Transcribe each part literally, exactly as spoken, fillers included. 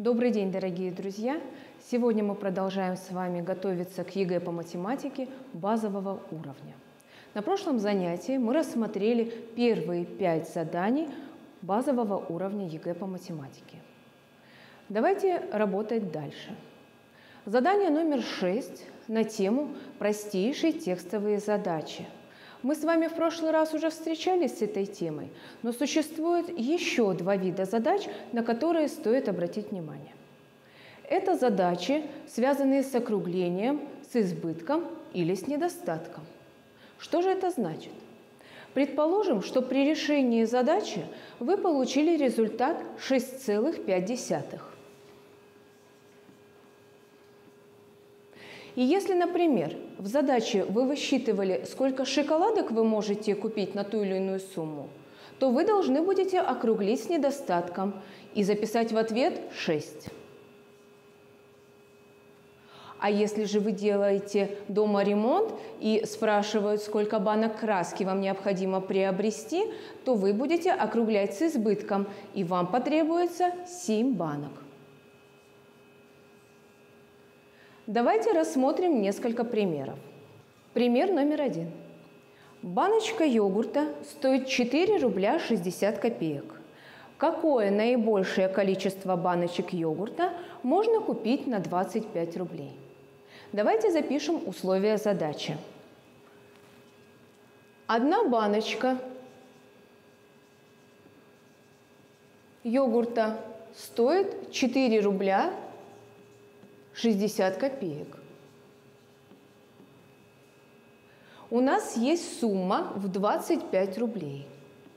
Добрый день, дорогие друзья! Сегодня мы продолжаем с вами готовиться к ЕГЭ по математике базового уровня. На прошлом занятии мы рассмотрели первые пять заданий базового уровня ЕГЭ по математике. Давайте работать дальше. Задание номер шесть на тему «Простейшие текстовые задачи». Мы с вами в прошлый раз уже встречались с этой темой, но существует еще два вида задач, на которые стоит обратить внимание. Это задачи, связанные с округлением, с избытком или с недостатком. Что же это значит? Предположим, что при решении задачи вы получили результат шесть целых пять десятых. И если, например, в задаче вы высчитывали, сколько шоколадок вы можете купить на ту или иную сумму, то вы должны будете округлить с недостатком и записать в ответ шесть. А если же вы делаете дома ремонт и спрашивают, сколько банок краски вам необходимо приобрести, то вы будете округлять с избытком, и вам потребуется семь банок. Давайте рассмотрим несколько примеров. Пример номер один. Баночка йогурта стоит четыре рубля шестьдесят копеек. Какое наибольшее количество баночек йогурта можно купить на двадцать пять рублей? Давайте запишем условия задачи. Одна баночка йогурта стоит четыре рубля шестьдесят копеек. У нас есть сумма в двадцать пять рублей.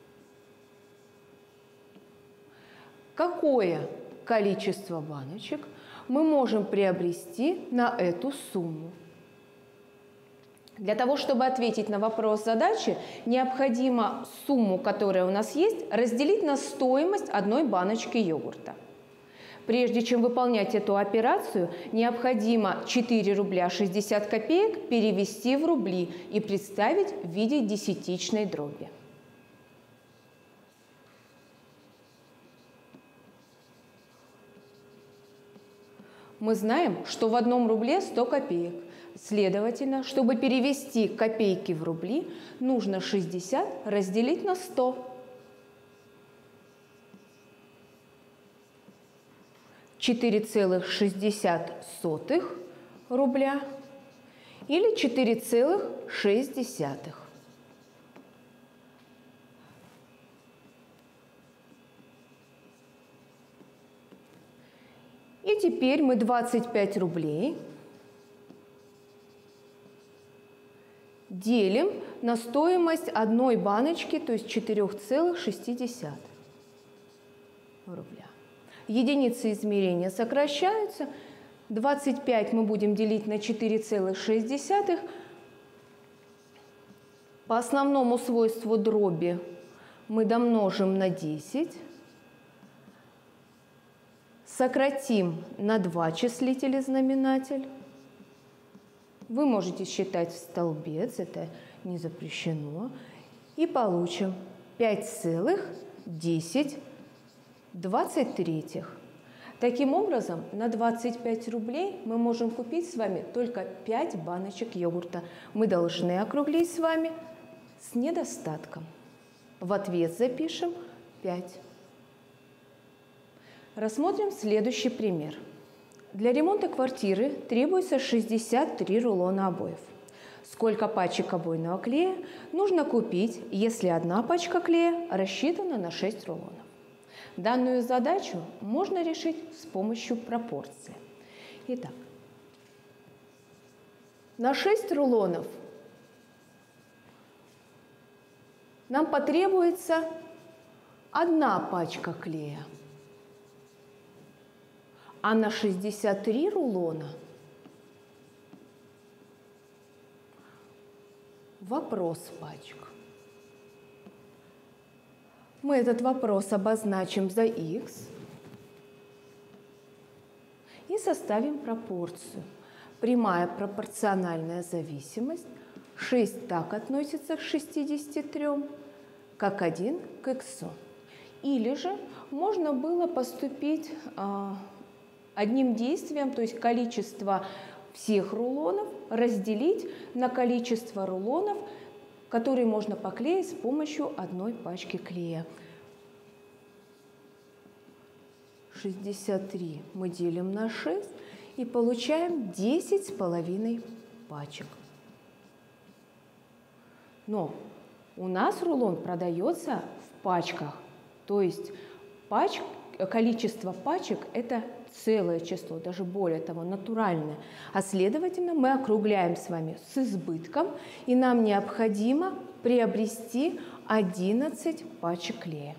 Какое количество баночек мы можем приобрести на эту сумму? Для того, чтобы ответить на вопрос задачи, необходимо сумму, которая у нас есть, разделить на стоимость одной баночки йогурта. Прежде чем выполнять эту операцию, необходимо четыре рубля шестьдесят копеек перевести в рубли и представить в виде десятичной дроби. Мы знаем, что в одном рубле сто копеек. Следовательно, чтобы перевести копейки в рубли, нужно шестьдесят разделить на сто. четыре целых шестьдесят сотых рубля или четыре целых шесть десятых. И теперь мы двадцать пять рублей делим на стоимость одной баночки, то есть четыре целых шесть десятых рубля. Единицы измерения сокращаются. двадцать пять мы будем делить на четыре целых шесть десятых. По основному свойству дроби мы домножим на десять. Сократим на два числитель и знаменатель. Вы можете считать в столбец, это не запрещено. И получим пять целых десять двадцать третьих. Таким образом, на двадцать пять рублей мы можем купить с вами только пять баночек йогурта. Мы должны округлить с вами с недостатком. В ответ запишем пять. Рассмотрим следующий пример. Для ремонта квартиры требуется шестьдесят три рулона обоев. Сколько пачек обойного клея нужно купить, если одна пачка клея рассчитана на шесть рулонов? Данную задачу можно решить с помощью пропорции. Итак, на шесть рулонов нам потребуется одна пачка клея, а на шестьдесят три рулона вопрос пачек. Мы этот вопрос обозначим за х и составим пропорцию. Прямая пропорциональная зависимость. шесть так относится к шестидесяти трём, как один к х. Или же можно было поступить а, одним действием, то есть количество всех рулонов разделить на количество рулонов, которые можно поклеить с помощью одной пачки клея. шестьдесят три мы делим на шесть и получаем десять с половиной пачек. Но у нас рулон продается в пачках, то есть пач, количество пачек – это целое число, даже более того, натуральное. А следовательно, мы округляем с вами с избытком, и нам необходимо приобрести одиннадцать пачек клея.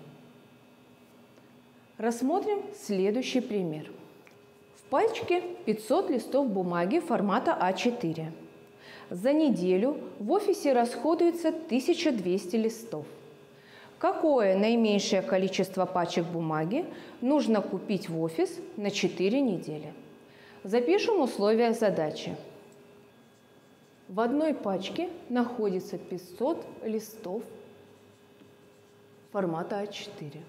Рассмотрим следующий пример. В пачке пятьсот листов бумаги формата а четыре. За неделю в офисе расходуется тысяча двести листов. Какое наименьшее количество пачек бумаги нужно купить в офис на четыре недели? Запишем условия задачи. В одной пачке находится пятьсот листов формата а четыре.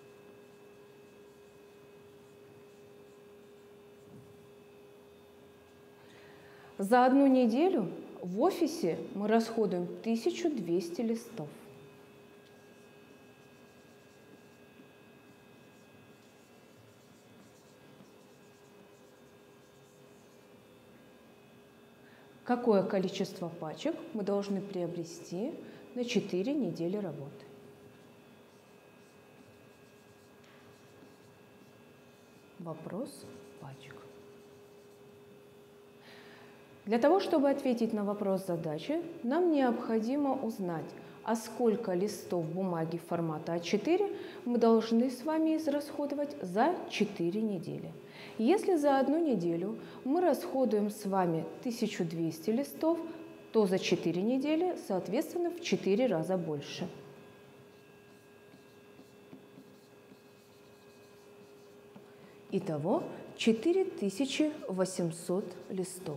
За одну неделю в офисе мы расходуем тысячу двести листов. Какое количество пачек мы должны приобрести на четыре недели работы? Вопрос пачек. Для того, чтобы ответить на вопрос задачи, нам необходимо узнать, а сколько листов бумаги формата а четыре мы должны с вами израсходовать за четыре недели. Если за одну неделю мы расходуем с вами тысячу двести листов, то за четыре недели, соответственно, в четыре раза больше. Итого четыре тысячи восемьсот листов.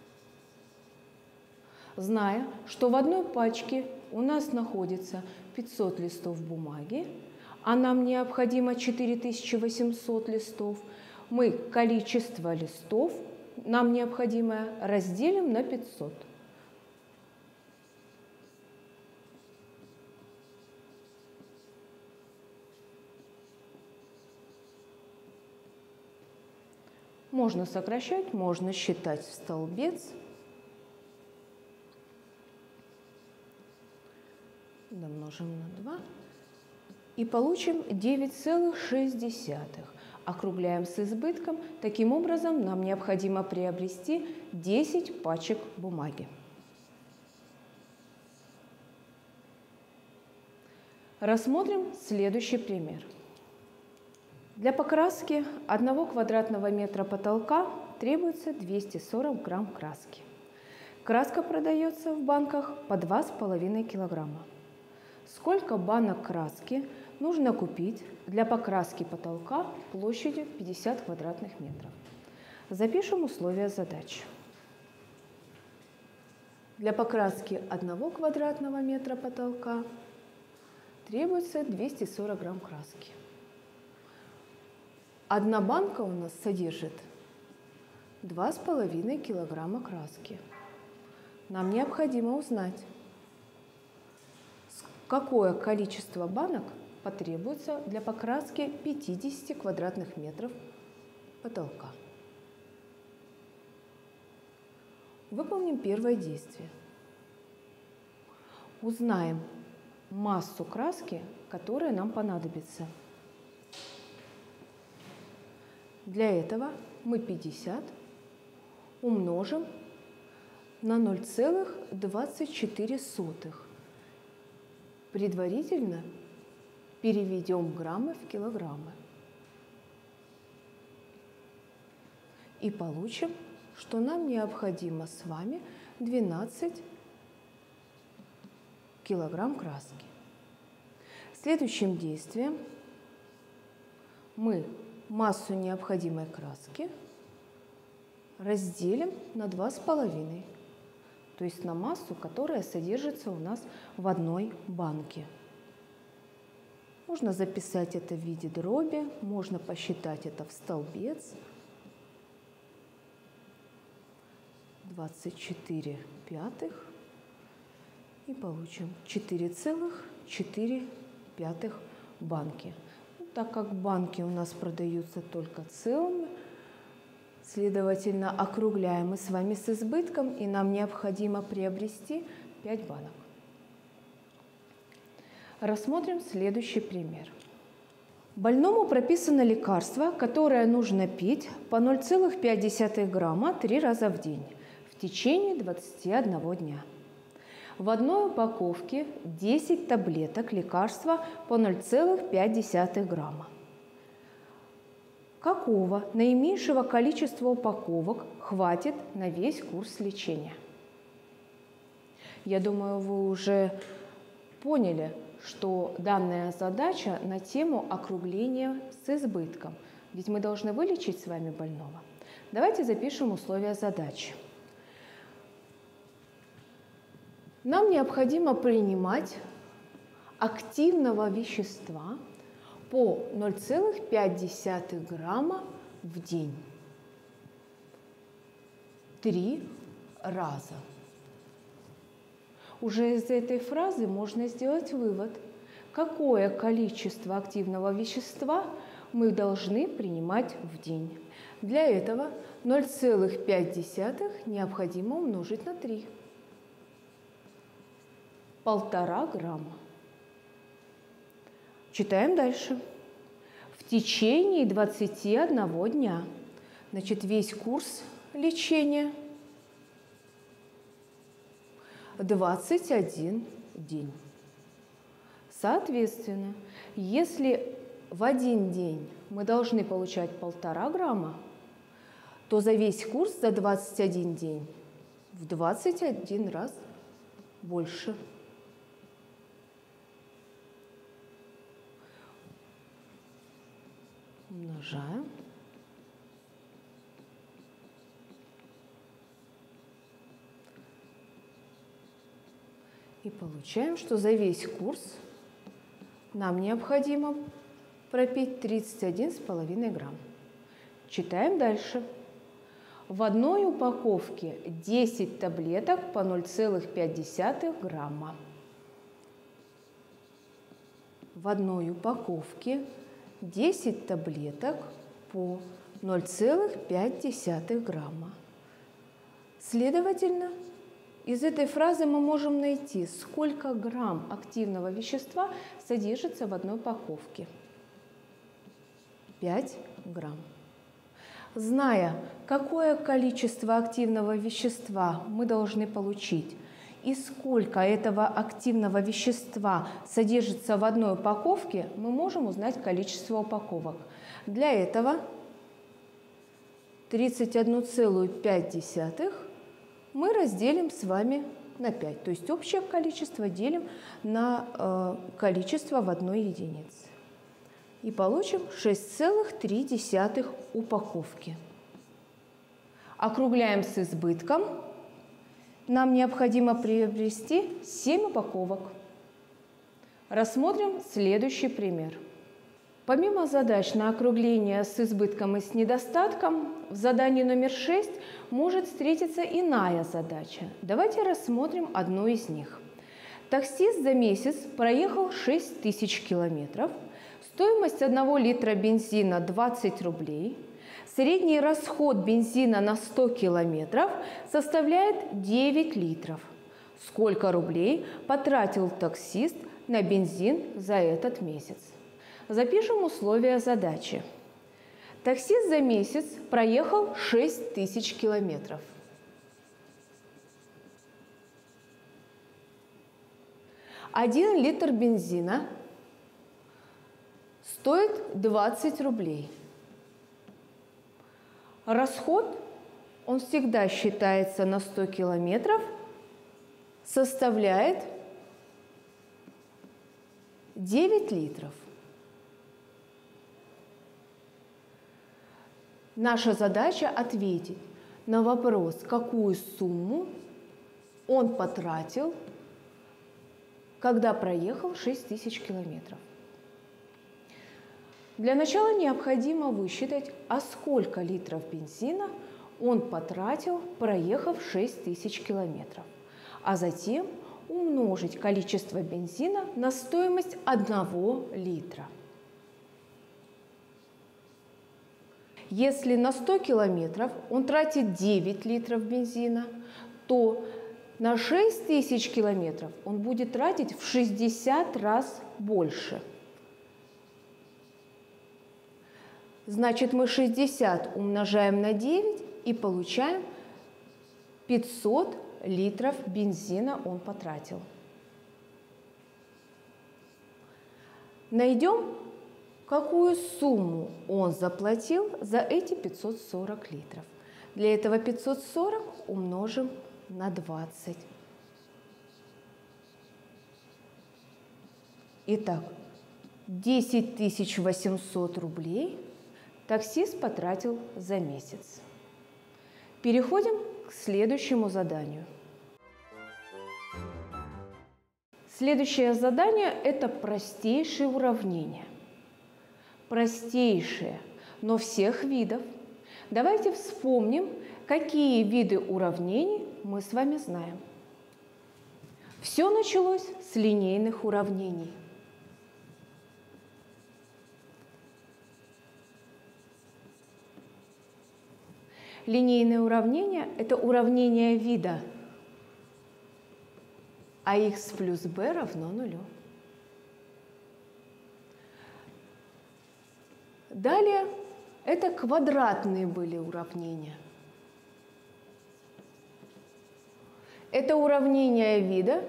Зная, что в одной пачке у нас находится пятьсот листов бумаги, а нам необходимо четыре тысячи восемьсот листов, мы количество листов, нам необходимое, разделим на пятьсот. Можно сокращать, можно считать в столбец. Домножим на два и получим девять целых шесть десятых. Округляем с избытком. Таким образом, нам необходимо приобрести десять пачек бумаги. Рассмотрим следующий пример. Для покраски одного квадратного метра потолка требуется двести сорок грамм краски. Краска продается в банках по два с половиной килограмма. Сколько банок краски нужно купить для покраски потолка площадью пятьдесят квадратных метров? Запишем условия задачи. Для покраски одного квадратного метра потолка требуется двести сорок грамм краски. Одна банка у нас содержит два с половиной килограмма краски. Нам необходимо узнать, какое количество банок потребуется для покраски пятидесяти квадратных метров потолка. Выполним первое действие. Узнаем массу краски, которая нам понадобится. Для этого мы пятьдесят умножим на ноль целых двадцать четыре сотых. Предварительно переведем граммы в килограммы. И получим, что нам необходимо с вами двенадцать килограмм краски. Следующим действием мы массу необходимой краски разделим на два с половиной. То есть на массу, которая содержится у нас в одной банке. Можно записать это в виде дроби, можно посчитать это в столбец. двадцать четыре пятых и получим четыре целых четыре десятых банки. Так как банки у нас продаются только целыми, следовательно, округляем мы с вами с избытком, и нам необходимо приобрести пять банок. Рассмотрим следующий пример. Больному прописано лекарство, которое нужно пить по ноль целых пять десятых грамма три раза в день в течение двадцати одного дня. В одной упаковке десять таблеток лекарства по ноль целых пять десятых грамма. Какого наименьшего количества упаковок хватит на весь курс лечения? Я думаю, вы уже поняли, что данная задача на тему округления с избытком. Ведь мы должны вылечить с вами больного. Давайте запишем условия задачи. Нам необходимо принимать активного вещества по ноль целых пять десятых грамма в день. Три раза. Уже из этой фразы можно сделать вывод, какое количество активного вещества мы должны принимать в день. Для этого ноль целых пять десятых необходимо умножить на три. Полтора грамма. Читаем дальше. В течение двадцати одного дня. Значит, весь курс лечения двадцать один день. Соответственно, если в один день мы должны получать полтора грамма, то за весь курс, за двадцать один день, в двадцать один раз больше. Умножаем. И получаем, что за весь курс нам необходимо пропить тридцать один и пять грамм. Читаем дальше. В одной упаковке десять таблеток по ноль целых пять десятых грамма. В одной упаковке десять таблеток по ноль целых пять десятых грамма. Следовательно, из этой фразы мы можем найти, сколько грамм активного вещества содержится в одной упаковке. пять грамм. Зная, какое количество активного вещества мы должны получить и сколько этого активного вещества содержится в одной упаковке, мы можем узнать количество упаковок. Для этого тридцать одну целую пять десятых мы разделим с вами на пять. То есть общее количество делим на э, количество в одной единице. И получим шесть целых три десятых упаковки. Округляем с избытком. Нам необходимо приобрести семь упаковок. Рассмотрим следующий пример. Помимо задач на округление с избытком и с недостатком, в задании номер шесть может встретиться иная задача. Давайте рассмотрим одну из них. Таксист за месяц проехал шесть тысяч километров. Стоимость одного литра бензина двадцать рублей. Средний расход бензина на сто километров составляет девять литров. Сколько рублей потратил таксист на бензин за этот месяц? Запишем условия задачи. Таксист за месяц проехал шесть тысяч километров. Один литр бензина стоит двадцать рублей. Расход, он всегда считается на сто километров, составляет девять литров. Наша задача ответить на вопрос, какую сумму он потратил, когда проехал шесть тысяч километров. Для начала необходимо высчитать, а сколько литров бензина он потратил, проехав шесть тысяч километров, а затем умножить количество бензина на стоимость одного литра. Если на сто километров он тратит девять литров бензина, то на шесть тысяч километров он будет тратить в шестьдесят раз больше. Значит, мы шестьдесят умножаем на девять и получаем пятьсот литров бензина он потратил. Найдем, какую сумму он заплатил за эти пятьсот сорок литров. Для этого пятьсот сорок умножим на двадцать. Итак, десять тысяч восемьсот рублей таксист потратил за месяц. Переходим к следующему заданию. Следующее задание – это простейшие уравнения. Простейшие, но всех видов. Давайте вспомним, какие виды уравнений мы с вами знаем. Все началось с линейных уравнений. Линейное уравнение – это уравнение вида АХ плюс b равно нулю. Далее это квадратные были уравнения. Это уравнение вида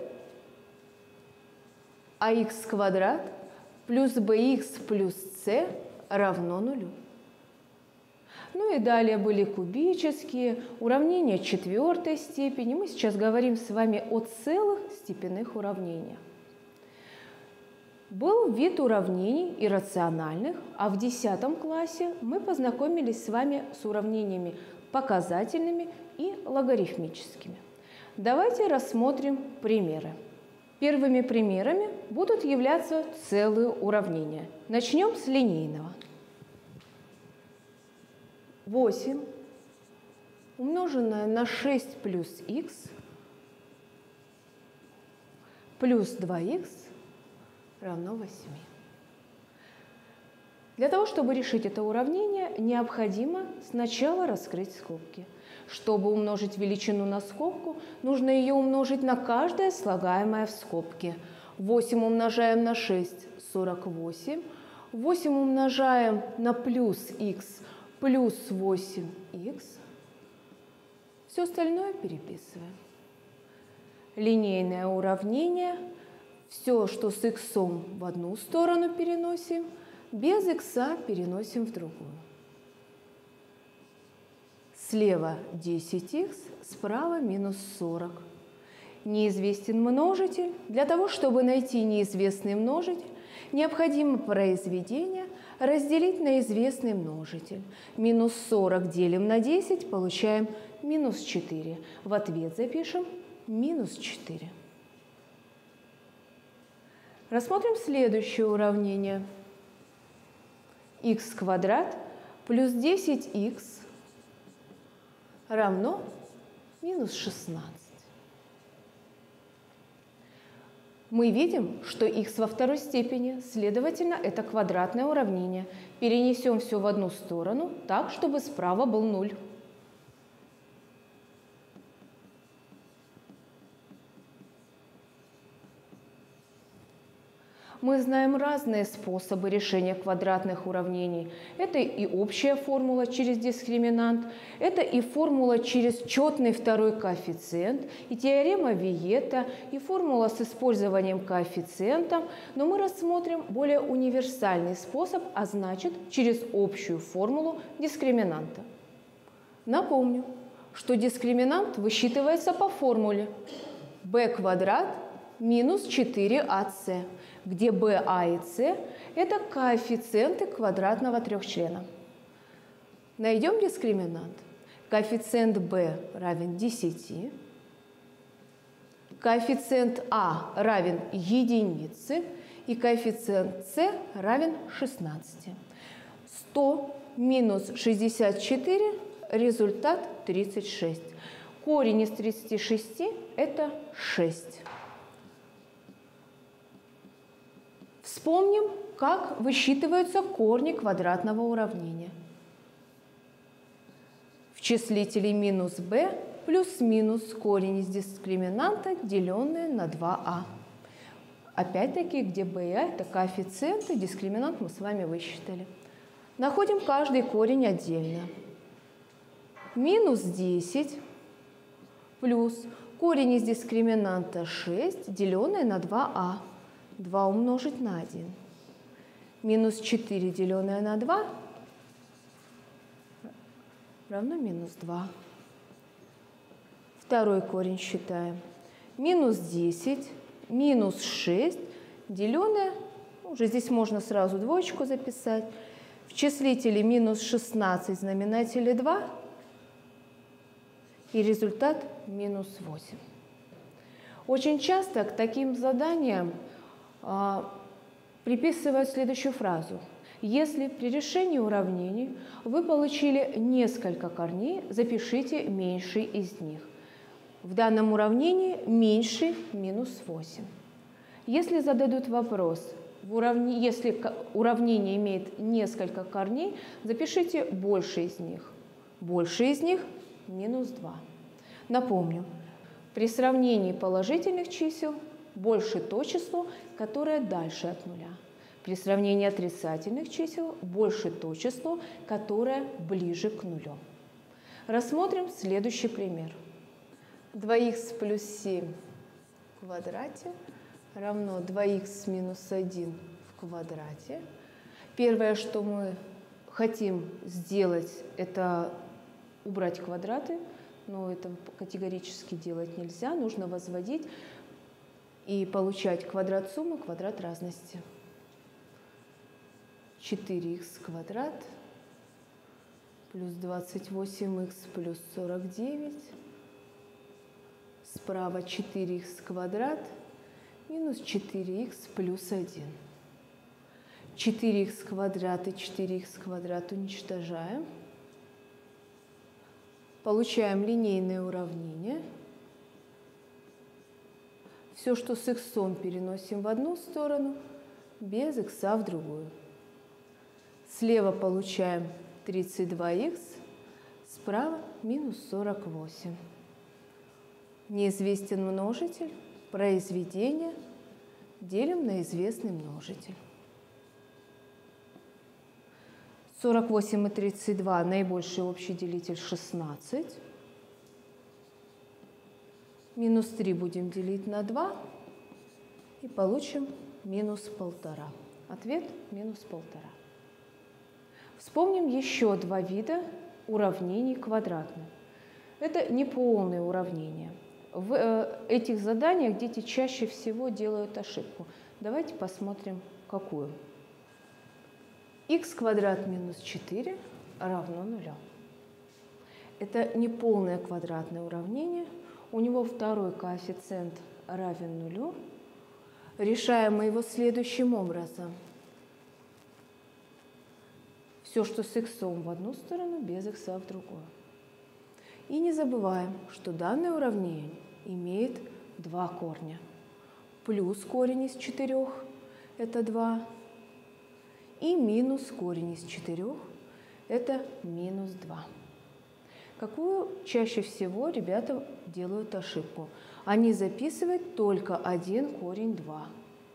АХ квадрат плюс bx плюс c равно нулю. Ну и далее были кубические, уравнения четвертой степени. Мы сейчас говорим с вами о целых степенных уравнениях. Был вид уравнений иррациональных, а в десятом классе мы познакомились с вами с уравнениями показательными и логарифмическими. Давайте рассмотрим примеры. Первыми примерами будут являться целые уравнения. Начнем с линейного. восемь умноженное на шесть плюс х плюс два х равно восьми. Для того, чтобы решить это уравнение, необходимо сначала раскрыть скобки. Чтобы умножить величину на скобку, нужно ее умножить на каждое слагаемое в скобке. восемь умножаем на шесть – сорок восемь. восемь умножаем на плюс х плюс восемь х. Все остальное переписываем. Линейное уравнение. Все, что с х в одну сторону переносим, без х переносим в другую. Слева десять х, справа минус сорок. Неизвестен множитель. Для того, чтобы найти неизвестный множитель, необходимо произведение разделить на известный множитель. Минус сорок делим на десять, получаем минус четыре. В ответ запишем минус четыре. Рассмотрим следующее уравнение. Х квадрат плюс десять х равно минус шестнадцать. Мы видим, что х во второй степени, следовательно, это квадратное уравнение. Перенесем все в одну сторону, так, чтобы справа был нуль. Мы знаем разные способы решения квадратных уравнений. Это и общая формула через дискриминант, это и формула через четный второй коэффициент, и теорема Виета, и формула с использованием коэффициента. Но мы рассмотрим более универсальный способ, а значит через общую формулу дискриминанта. Напомню, что дискриминант высчитывается по формуле b квадрат минус четыре а цэ, где b, a и c – это коэффициенты квадратного трехчлена. Найдем дискриминант. Коэффициент b равен десяти, коэффициент a равен единице и коэффициент c равен шестнадцати. сто минус шестьдесят четыре результат тридцать шесть. Корень из тридцати шести – это шесть. Вспомним, как высчитываются корни квадратного уравнения. В числителе минус b плюс-минус корень из дискриминанта, деленное на два а. Опять-таки, где b и a – это коэффициенты, дискриминант мы с вами высчитали. Находим каждый корень отдельно. Минус десять плюс корень из дискриминанта шесть, деленное на два а. два умножить на один. Минус четыре, деленное на два, равно минус два. Второй корень считаем. Минус десять, минус шесть, деленное, уже здесь можно сразу двоечку записать. В числителе минус шестнадцать, в знаменателе два. И результат минус восемь. Очень часто к таким заданиям а, приписывают следующую фразу. Если при решении уравнений вы получили несколько корней, запишите меньший из них. В данном уравнении меньший минус восемь. Если зададут вопрос, в уравне... если уравнение имеет несколько корней, запишите больше из них. Больше из них минус два. Напомню, при сравнении положительных чисел больше то число, которое дальше от нуля. При сравнении отрицательных чисел больше то число, которое ближе к нулю. Рассмотрим следующий пример. два х плюс семь в квадрате равно два х минус один в квадрате. Первое, что мы хотим сделать, это убрать квадраты, но это категорически делать нельзя. Нужно возводить и получать квадрат суммы, квадрат разности. четыре х квадрат плюс двадцать восемь х плюс сорок девять. Справа четыре х квадрат минус четыре х плюс один. четыре х квадрат и четыре х квадрат уничтожаем. Получаем линейное уравнение. Все, что с х переносим в одну сторону, без х в другую. Слева получаем тридцать два х, справа минус сорок восемь. Неизвестен множитель, произведение, делим на известный множитель. сорок восемь и тридцать два, наибольший общий делитель шестнадцать. Минус три будем делить на два и получим минус полтора. Ответ минус полтора. Вспомним еще два вида уравнений квадратных. Это неполные уравнения. В э, этих заданиях дети чаще всего делают ошибку. Давайте посмотрим, какую. Х квадрат минус четыре равно нулю. Это неполное квадратное уравнение. У него второй коэффициент равен нулю. Решаем мы его следующим образом. Все, что с х в одну сторону, без х в другую. И не забываем, что данное уравнение имеет два корня. Плюс корень из четырех – это два. И минус корень из четырех – это минус два. Какую чаще всего ребята делают ошибку? Они записывают только один корень два.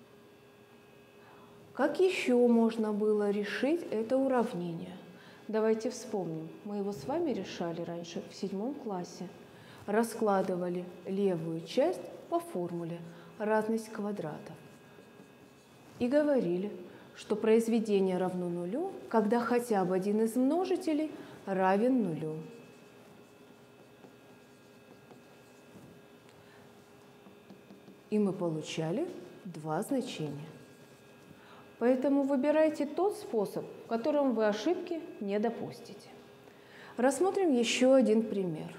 Как еще можно было решить это уравнение? Давайте вспомним. Мы его с вами решали раньше в седьмом классе. Раскладывали левую часть по формуле разность квадратов. И говорили, что произведение равно нулю, когда хотя бы один из множителей равен нулю. И мы получали два значения. Поэтому выбирайте тот способ, в котором вы ошибки не допустите. Рассмотрим еще один пример.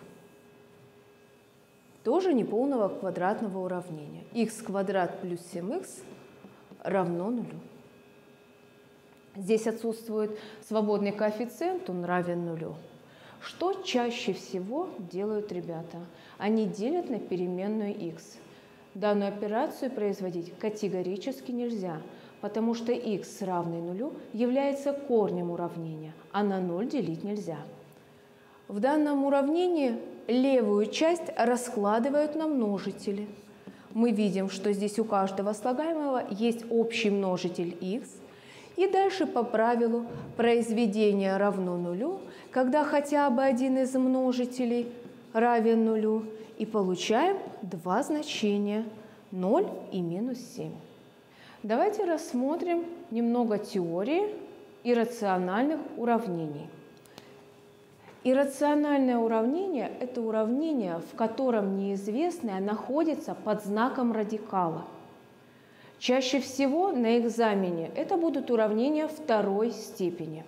Тоже неполного квадратного уравнения. Х квадрат плюс семь х равно нулю. Здесь отсутствует свободный коэффициент, он равен нулю. Что чаще всего делают ребята? Они делят на переменную x. Данную операцию производить категорически нельзя, потому что x равный нулю является корнем уравнения, а на ноль делить нельзя. В данном уравнении левую часть раскладывают на множители. Мы видим, что здесь у каждого слагаемого есть общий множитель x. И дальше по правилу произведение равно нулю, когда хотя бы один из множителей равен нулю, и получаем два значения – ноль и минус семь. Давайте рассмотрим немного теории иррациональных уравнений. Иррациональное уравнение – это уравнение, в котором неизвестное находится под знаком радикала. Чаще всего на экзамене это будут уравнения второй степени.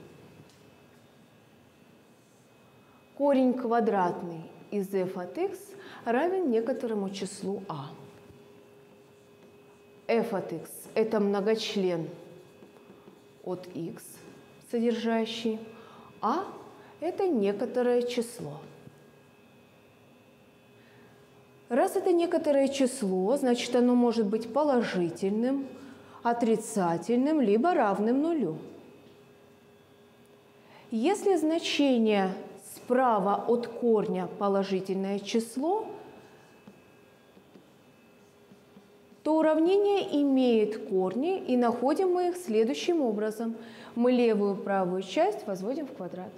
Корень квадратный из f от x равен некоторому числу а. f от x – это многочлен от x, содержащий, а – это некоторое число. Раз это некоторое число, значит, оно может быть положительным, отрицательным, либо равным нулю. Если значение справа от корня положительное число, то уравнение имеет корни, и находим мы их следующим образом. Мы левую и правую часть возводим в квадрат.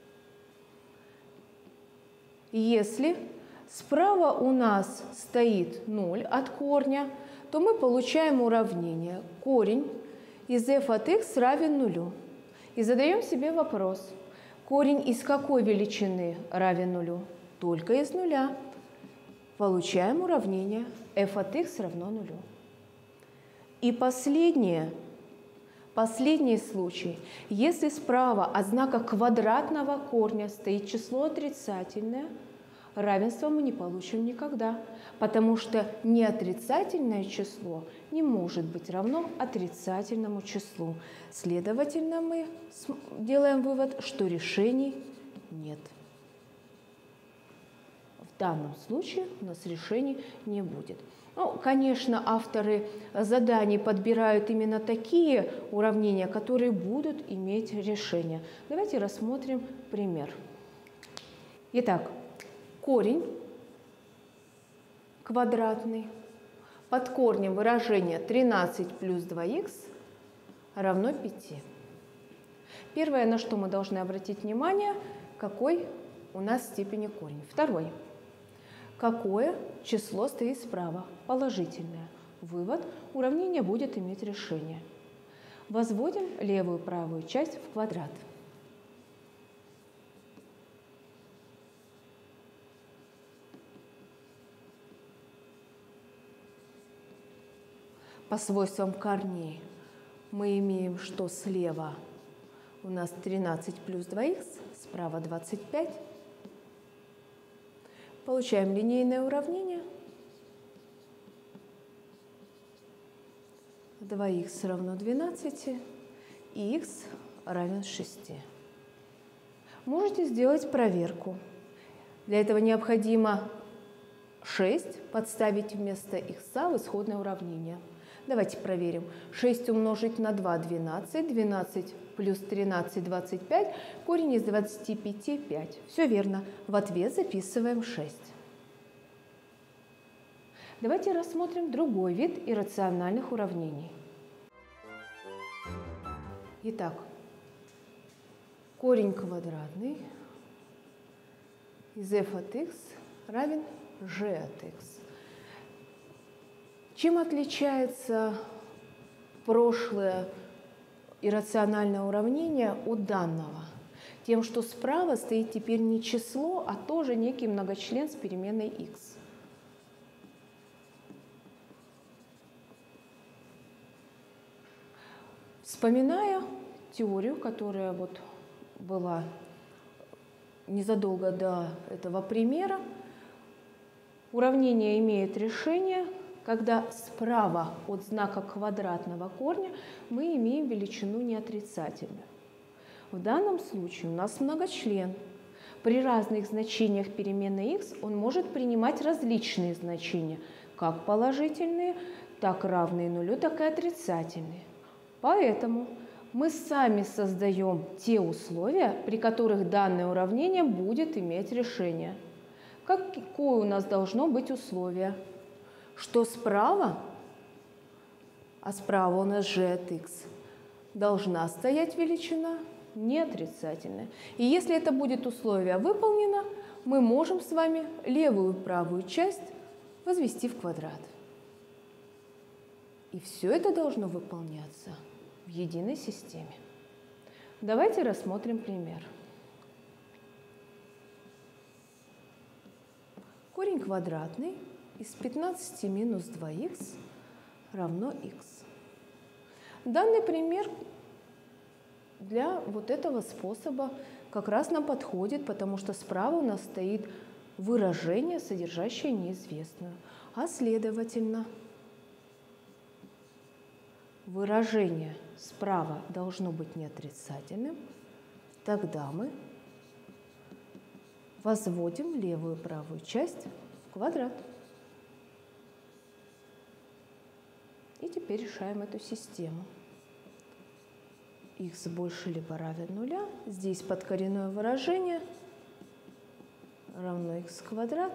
Если справа у нас стоит ноль от корня, то мы получаем уравнение корень из f от x равен нулю. И задаем себе вопрос, корень из какой величины равен нулю? Только из нуля. Получаем уравнение f от x равно нулю. И последнее, последний случай. Если справа от знака квадратного корня стоит число отрицательное, равенства мы не получим никогда, потому что неотрицательное число не может быть равно отрицательному числу. Следовательно, мы делаем вывод, что решений нет. В данном случае у нас решений не будет. Ну, конечно, авторы заданий подбирают именно такие уравнения, которые будут иметь решение. Давайте рассмотрим пример. Итак, корень квадратный под корнем выражения тринадцать плюс два икс равно пяти. Первое, на что мы должны обратить внимание, какой у нас степени корень. Второй. Какое число стоит справа? Положительное. Вывод: уравнение будет иметь решение. Возводим левую и правую часть в квадрат. По свойствам корней мы имеем, что слева у нас тринадцать плюс два икс, справа двадцать пять. Получаем линейное уравнение. два икс равно двенадцати, и х равен шести. Можете сделать проверку. Для этого необходимо шесть подставить вместо х в исходное уравнение. Давайте проверим. шесть умножить на два – двенадцать. двенадцать плюс тринадцать – двадцать пять. Корень из двадцати пяти – пять. Все верно. В ответ записываем шесть. Давайте рассмотрим другой вид иррациональных уравнений. Итак, корень квадратный из f от x равен g от x. Чем отличается прошлое иррациональное уравнение от данного? Тем, что справа стоит теперь не число, а тоже некий многочлен с переменной x. Вспоминая теорию, которая вот была незадолго до этого примера, уравнение имеет решение, когда справа от знака квадратного корня мы имеем величину неотрицательную. В данном случае у нас многочлен, При разных значениях переменной x он может принимать различные значения, как положительные, так равные нулю, так и отрицательные. Поэтому мы сами создаем те условия, при которых данное уравнение будет иметь решение. Какое у нас должно быть условие? Что справа, а справа у нас g от x, должна стоять величина не отрицательная. И если это будет условие выполнено, мы можем с вами левую и правую часть возвести в квадрат. И все это должно выполняться в единой системе. Давайте рассмотрим пример. Корень квадратный из пятнадцати минус два икс равно х. Данный пример для вот этого способа как раз нам подходит, потому что справа у нас стоит выражение, содержащее неизвестную. А следовательно, выражение справа должно быть не отрицательным. Тогда мы возводим левую и правую часть в квадрат. И теперь решаем эту систему. Х больше либо равен нуля. Здесь подкоренное выражение равно х квадрат.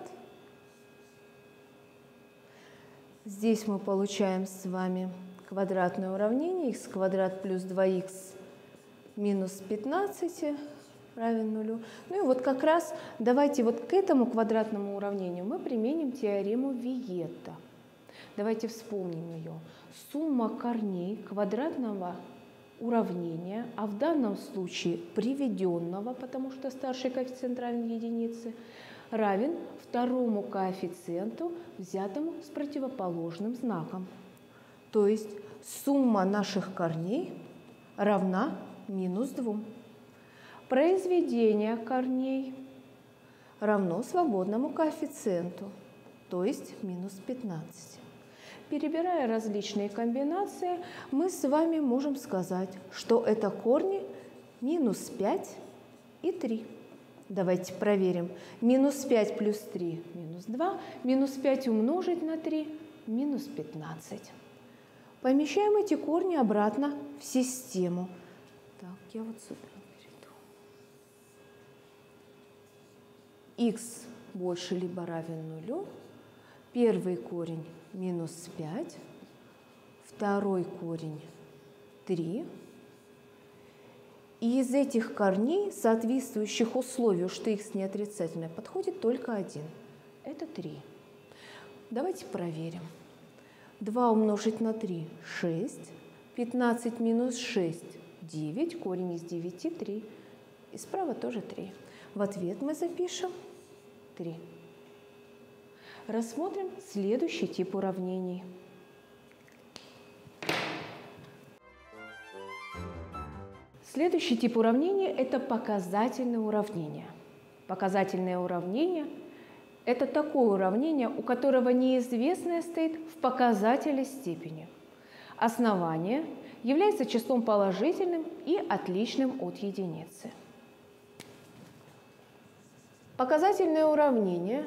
Здесь мы получаем с вами квадратное уравнение х квадрат плюс два х минус пятнадцать равен нулю. Ну и вот как раз давайте вот к этому квадратному уравнению мы применим теорему Виета. Давайте вспомним ее. Сумма корней квадратного уравнения, а в данном случае приведенного, потому что старший коэффициент равен единице, равен второму коэффициенту, взятому с противоположным знаком. То есть сумма наших корней равна минус двум. Произведение корней равно свободному коэффициенту, то есть минус пятнадцать. Перебирая различные комбинации, мы с вами можем сказать, что это корни минус пять и три. Давайте проверим. Минус пять плюс три – минус два. Минус пять умножить на три – минус пятнадцать. Помещаем эти корни обратно в систему. Так, я вот сюда перейду. Х больше либо равен нулю. Первый корень – минус пять. Второй корень – три. И из этих корней, соответствующих условию, что х не отрицательное, подходит только один. Это три. Давайте проверим. два умножить на три – шесть. пятнадцать минус шесть – девять. Корень из девяти – три. И справа тоже три. В ответ мы запишем три. Рассмотрим следующий тип уравнений. Следующий тип уравнения – это показательное уравнение. Показательное уравнение – это такое уравнение, у которого неизвестное стоит в показателе степени. Основание является числом положительным и отличным от единицы. Показательное уравнение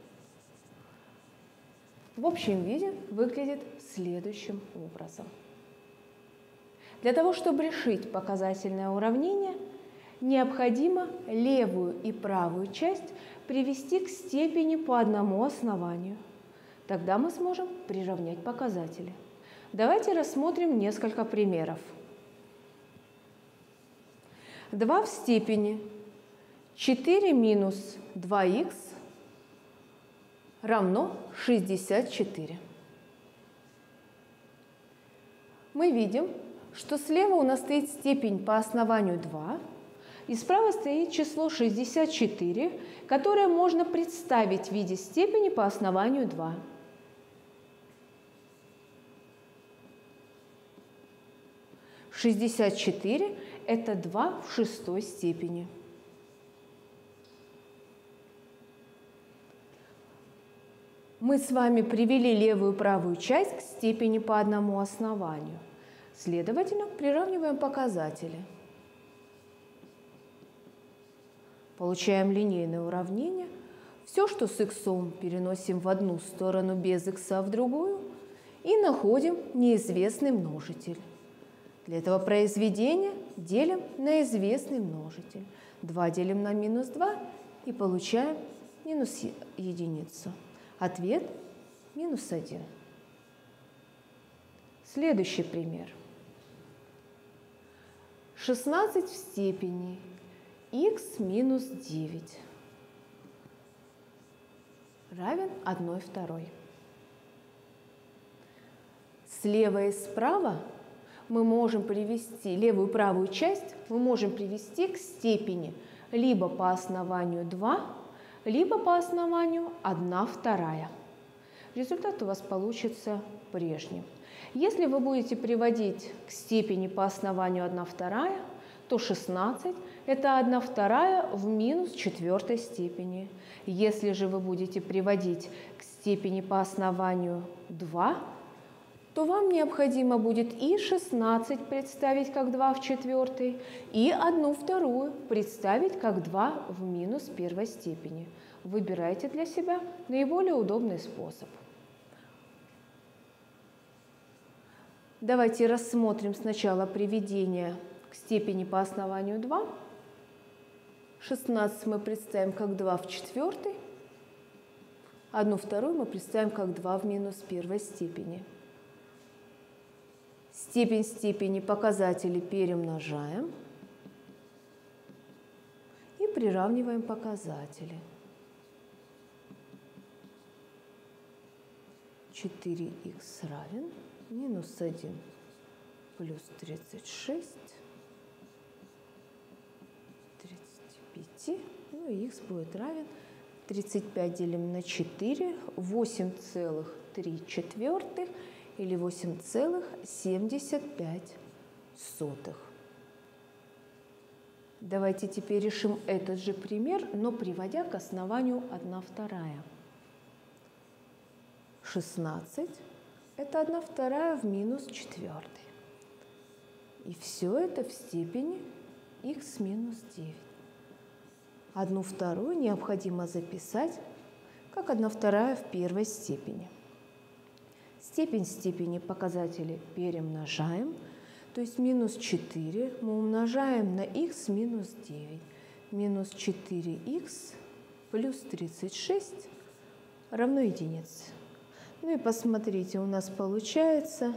в общем виде выглядит следующим образом. Для того, чтобы решить показательное уравнение, необходимо левую и правую часть привести к степени по одному основанию. Тогда мы сможем приравнять показатели. Давайте рассмотрим несколько примеров. два в степени четыре минус два х равно шестьдесят четыре. Мы видим, что слева у нас стоит степень по основанию два, и справа стоит число шестьдесят четыре, которое можно представить в виде степени по основанию два. шестьдесят четыре – это два в шестой степени. Мы с вами привели левую и правую часть к степени по одному основанию. Следовательно, приравниваем показатели. Получаем линейное уравнение. Все, что с х, переносим в одну сторону без х в другую и находим неизвестный множитель. Для этого произведения делим на известный множитель. два делим на минус два и получаем минус единицу. Ответ – минус один. Следующий пример. шестнадцать в степени х минус девять равен одной второй. Слева и справа мы можем привести, левую и правую часть мы можем привести к степени либо по основанию два, либо по основанию одна вторая. Результат у вас получится прежним. Если вы будете приводить к степени по основанию одна вторая, то шестнадцать – это одна вторая в минус четвертой степени. Если же вы будете приводить к степени по основанию два, то вам необходимо будет и шестнадцать представить как два в четвертой, и одну вторую представить как два в минус первой степени. Выбирайте для себя наиболее удобный способ. Давайте рассмотрим сначала приведение к степени по основанию два. шестнадцать мы представим как два в четвертой, одну вторую мы представим как два в минус первой степени. Степень степени показателей перемножаем и приравниваем показатели. четыре х равен минус один плюс тридцать шесть, тридцать пять, ну и х будет равен тридцать пять делим на четыре, восемь целых три четвертых или восемь целых семьдесят пять сотых. Давайте теперь решим этот же пример, но приводя к основанию одна вторая. шестнадцать – это одна вторая в минус четвертой. И все это в степени х минус девять. одну вторую необходимо записать как одна вторая в первой степени. Степень степени показателей перемножаем, то есть минус четыре мы умножаем на х минус девять. Минус четыре х плюс тридцать шесть равно единице. Ну и посмотрите, у нас получается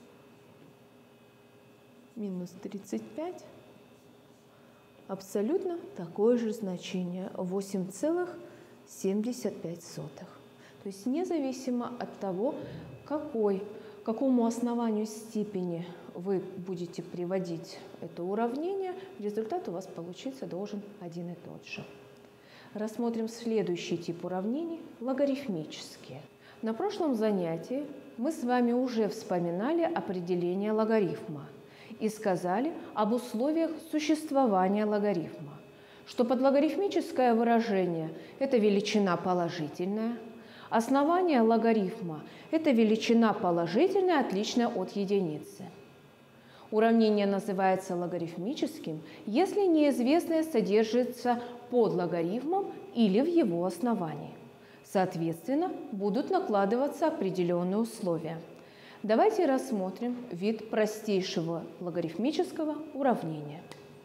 минус тридцать пять, абсолютно такое же значение, восемь целых семьдесят пять сотых. То есть независимо от того, какой, к какому основанию степени вы будете приводить это уравнение, результат у вас получиться должен один и тот же. Рассмотрим следующий тип уравнений – логарифмические. На прошлом занятии мы с вами уже вспоминали определение логарифма и сказали об условиях существования логарифма, что подлогарифмическое выражение – это величина положительная, основание логарифма – это величина положительная, отличная от единицы. Уравнение называется логарифмическим, если неизвестное содержится под логарифмом или в его основании. Соответственно, будут накладываться определенные условия. Давайте рассмотрим вид простейшего логарифмического уравнения.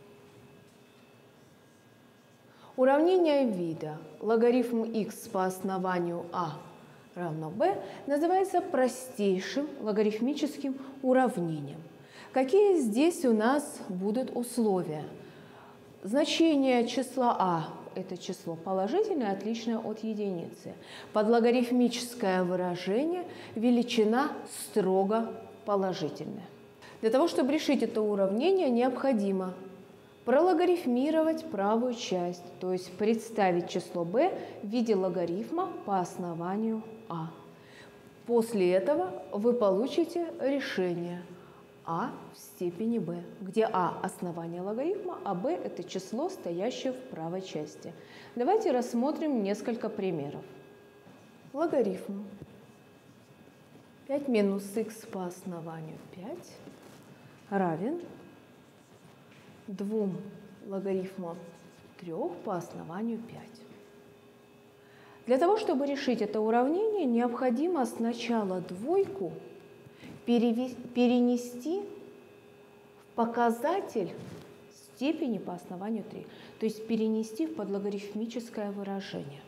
Уравнение вида логарифм х по основанию а равно b называется простейшим логарифмическим уравнением. Какие здесь у нас будут условия? Значение числа а – это число положительное, отличное от единицы. Подлогарифмическое выражение – величина строго положительная. Для того, чтобы решить это уравнение, необходимо прологарифмировать правую часть, то есть представить число b в виде логарифма по основанию а. После этого вы получите решение а в степени b, где а – основание логарифма, а b – это число, стоящее в правой части. Давайте рассмотрим несколько примеров. Логарифм пять минус х по основанию пять равен двум логарифмам три по основанию пять. Для того, чтобы решить это уравнение, необходимо сначала двойку перенести в показатель степени по основанию три, то есть перенести в подлогарифмическое выражение.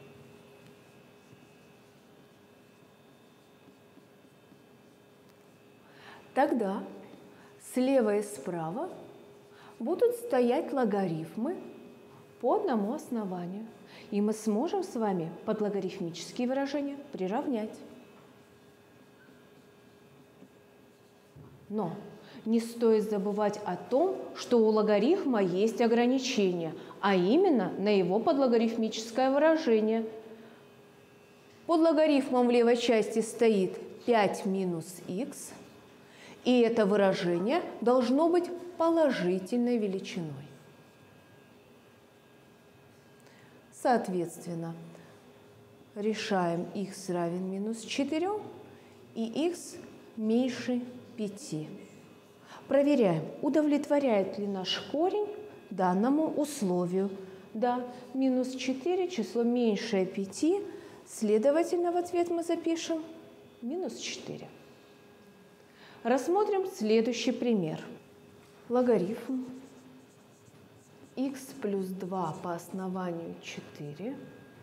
Тогда слева и справа будут стоять логарифмы по одному основанию. И мы сможем с вами подлогарифмические выражения приравнять. Но не стоит забывать о том, что у логарифма есть ограничения, а именно на его подлогарифмическое выражение. Под логарифмом в левой части стоит пять минус х, и это выражение должно быть положительной величиной. Соответственно, решаем х равен минус четыре и х меньше пяти. Проверяем, удовлетворяет ли наш корень данному условию. Да, минус четыре, число меньшее пяти, следовательно, в ответ мы запишем минус четыре. Рассмотрим следующий пример. Логарифм х плюс два по основанию четыре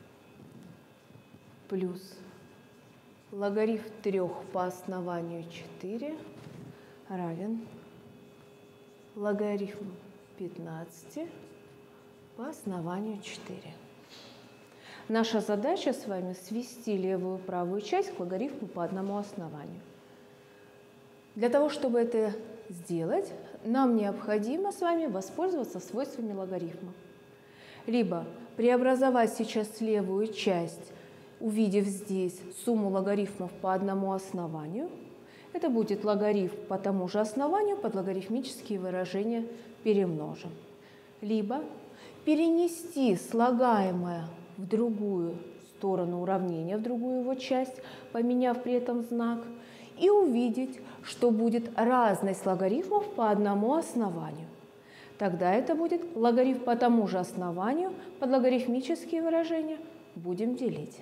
плюс логарифм три по основанию четыре равен логарифм пятнадцать по основанию четыре. Наша задача с вами свести левую и правую часть к логарифму по одному основанию. Для того, чтобы это сделать, нам необходимо с вами воспользоваться свойствами логарифма. Либо преобразовать сейчас левую часть, увидев здесь сумму логарифмов по одному основанию. Это будет логарифм по тому же основанию, под логарифмические выражения перемножим. Либо перенести слагаемое в другую сторону уравнения, в другую его часть, поменяв при этом знак, и увидеть, что будет разность логарифмов по одному основанию. Тогда это будет логарифм по тому же основанию, под логарифмические выражения будем делить.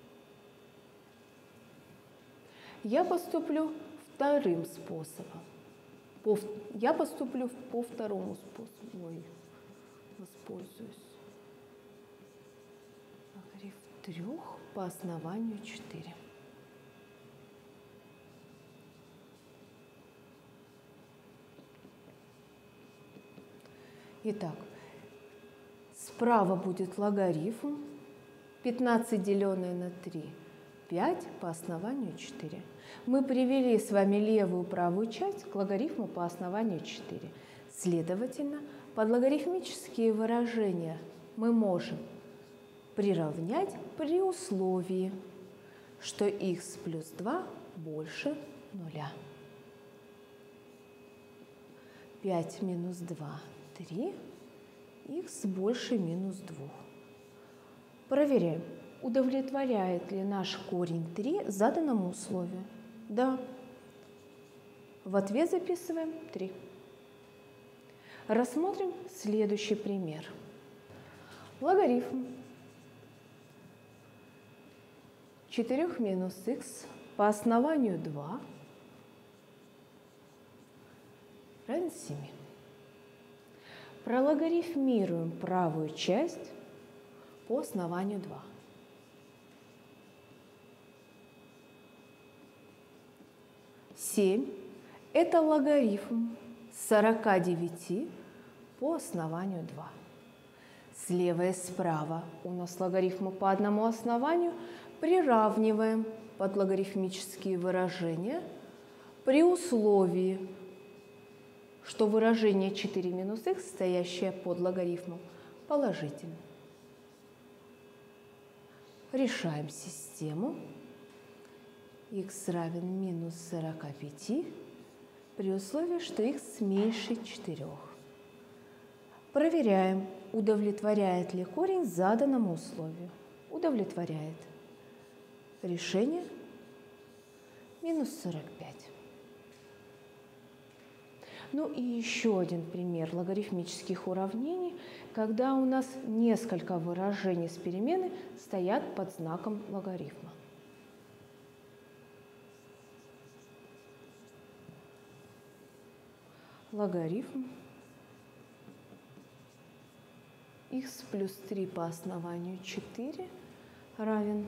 Я поступлю вторым способом. По, я поступлю по второму способу. Ой, воспользуюсь. Логарифм трех по основанию четыре. Итак, справа будет логарифм пятнадцать деленное на три, пять по основанию четыре. Мы привели с вами левую и правую часть к логарифму по основанию четыре. Следовательно, под логарифмические выражения мы можем приравнять при условии, что х плюс два больше нуля. пять минус два – три, х больше минус двух. Проверяем, удовлетворяет ли наш корень три заданному условию. Да. В ответ записываем три. Рассмотрим следующий пример. Логарифм четыре минус х по основанию два равен семи. Прологарифмируем правую часть по основанию два. семь – это логарифм сорока девяти по основанию два. Слева и справа у нас логарифмы по одному основанию. Приравниваем под логарифмические выражения при условии, что выражение четыре минус х, стоящее под логарифмом, положительно. Решаем систему. Х равен минус сорока пяти при условии, что х меньше четырёх. Проверяем, удовлетворяет ли корень заданному условию. Удовлетворяет. Решение минус сорок пять. Ну и еще один пример логарифмических уравнений, когда у нас несколько выражений с переменной стоят под знаком логарифма. Логарифм х плюс три по основанию четыре равен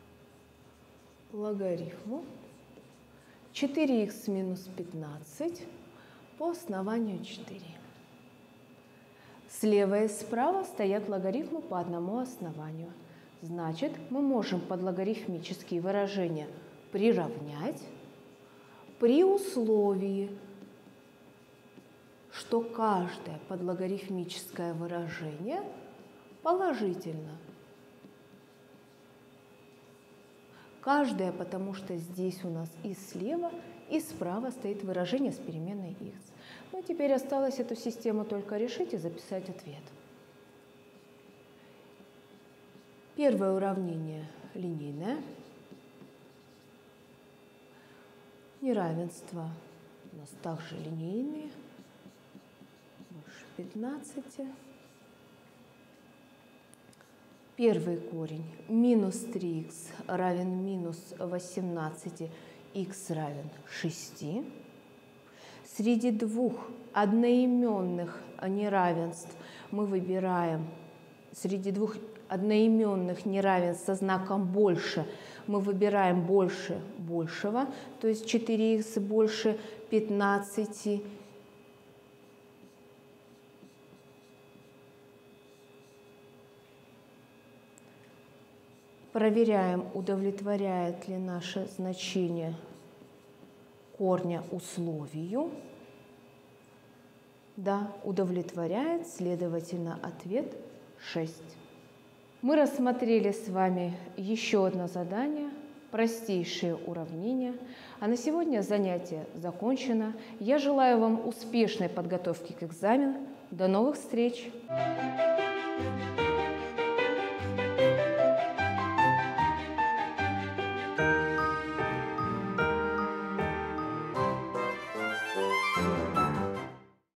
логарифму четыре х минус пятнадцать по основанию четыре. Слева и справа стоят логарифмы по одному основанию. Значит, мы можем подлогарифмические выражения приравнять при условии, что каждое подлогарифмическое выражение положительно. Каждое, потому что здесь у нас и слева, и справа стоит выражение с переменной х. Ну, теперь осталось эту систему только решить и записать ответ. Первое уравнение линейное. Неравенства у нас также линейные. Больше пятнадцати. Первый корень минус три х равен минус восемнадцати, х равен шести. Среди двух одноименных неравенств мы выбираем, среди двух одноименных неравенств со знаком больше мы выбираем больше большего, то есть четыре х больше пятнадцати. Проверяем, удовлетворяет ли наше значение корня условию. Да, удовлетворяет, следовательно, ответ шесть. Мы рассмотрели с вами еще одно задание, простейшие уравнения. А на сегодня занятие закончено. Я желаю вам успешной подготовки к экзамену. До новых встреч! Thank you.